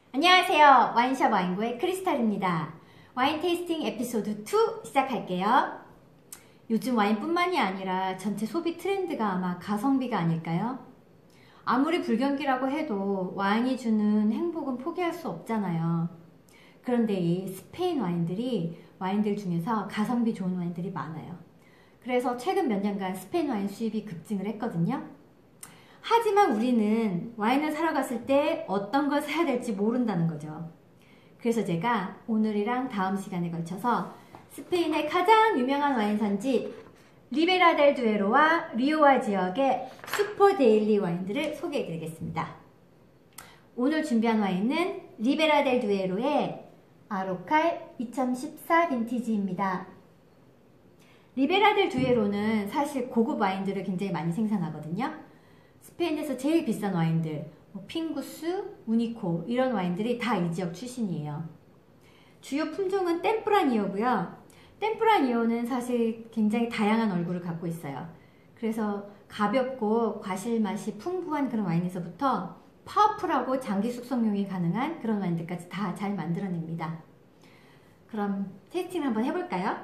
안녕하세요. 와인샵 와인고의 크리스탈입니다. 와인 테이스팅 에피소드 2 시작할게요. 요즘 와인뿐만이 아니라 전체 소비 트렌드가 아마 가성비가 아닐까요? 아무리 불경기라고 해도 와인이 주는 행복은 포기할 수 없잖아요. 그런데 이 스페인 와인들 중에서 가성비 좋은 와인들이 많아요. 그래서 최근 몇 년간 스페인 와인 수입이 급증을 했거든요. 하지만 우리는 와인을 사러 갔을 때 어떤 걸 사야 될지 모른다는 거죠. 그래서 제가 오늘이랑 다음 시간에 걸쳐서 스페인의 가장 유명한 와인 산지 리베라 델 두에로와 리오아 지역의 슈퍼 데일리 와인들을 소개해 드리겠습니다. 오늘 준비한 와인은 리베라 델 두에로의 아로칼 2014 빈티지입니다. 리베라 델 두에로는 사실 고급 와인들을 굉장히 많이 생산하거든요. 스페인에서 제일 비싼 와인들, 핑구스, 우니코 이런 와인들이 다 이 지역 출신이에요. 주요 품종은 템프라니오고요. 템프라니오는 사실 굉장히 다양한 얼굴을 갖고 있어요. 그래서 가볍고 과실 맛이 풍부한 그런 와인에서부터 파워풀하고 장기 숙성용이 가능한 그런 와인들까지 다 잘 만들어냅니다. 그럼 테이스팅 한번 해볼까요?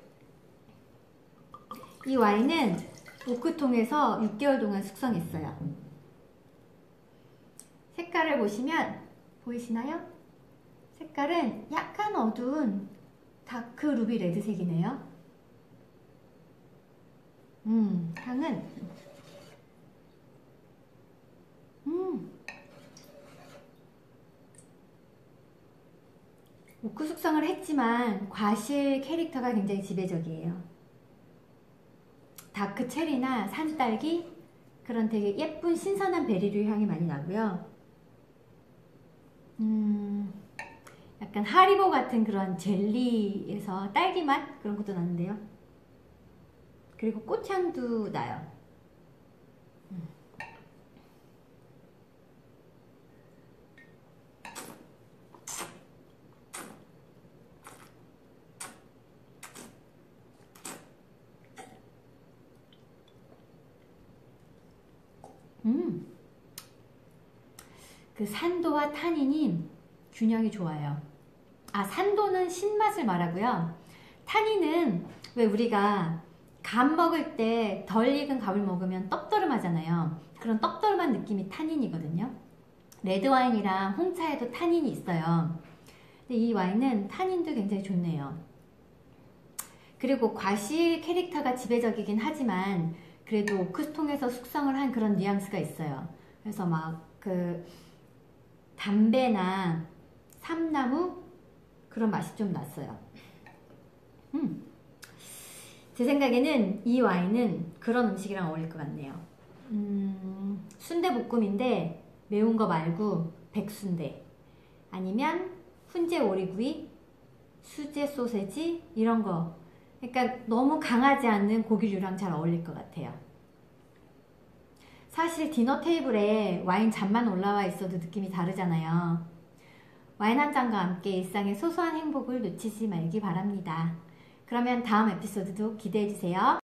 이 와인은 오크통에서 6개월 동안 숙성했어요. 색깔을 보시면 보이시나요? 색깔은 약간 어두운 다크 루비 레드색이네요. 향은 오크 숙성을 했지만 과실 캐릭터가 굉장히 지배적이에요. 다크 체리나 산딸기 그런 되게 예쁜 신선한 베리류 향이 많이 나고요. 약간 하리보 같은 그런 젤리에서 딸기 맛 그런 것도 나는데요. 그리고 꽃향도 나요. 그 산도와 타닌이 균형이 좋아요. 산도는 신맛을 말하고요. 타닌은 왜 우리가 감 먹을 때 덜 익은 감을 먹으면 떡더름하잖아요. 그런 떡더름한 느낌이 타닌이거든요. 레드와인이랑 홍차에도 타닌이 있어요. 근데 이 와인은 타닌도 굉장히 좋네요. 그리고 과실 캐릭터가 지배적이긴 하지만 그래도 오크통에서 숙성을 한 그런 뉘앙스가 있어요. 그래서 막 담배나 삼나무 그런 맛이 좀 났어요. 제 생각에는 이 와인은 그런 음식이랑 어울릴 것 같네요. 순대볶음인데 매운 거 말고 백순대 아니면 훈제 오리구이, 수제 소세지 이런 거, 그러니까 너무 강하지 않는 고기류랑 잘 어울릴 것 같아요. 사실 디너 테이블에 와인 잔만 올라와 있어도 느낌이 다르잖아요. 와인 한 잔과 함께 일상의 소소한 행복을 놓치지 말기 바랍니다. 그러면 다음 에피소드도 기대해주세요.